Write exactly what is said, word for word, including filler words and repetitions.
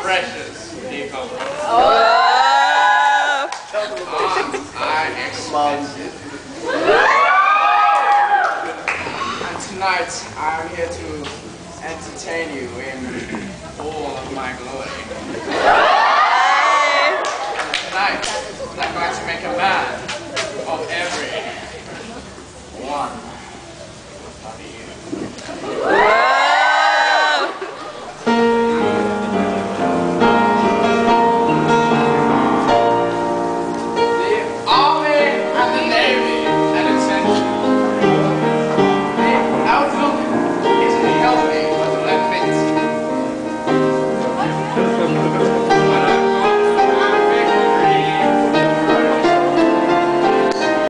precious people. Oh. I expensive. And tonight I'm here to entertain you in all of my glory. And tonight I'm going to make a man of every one.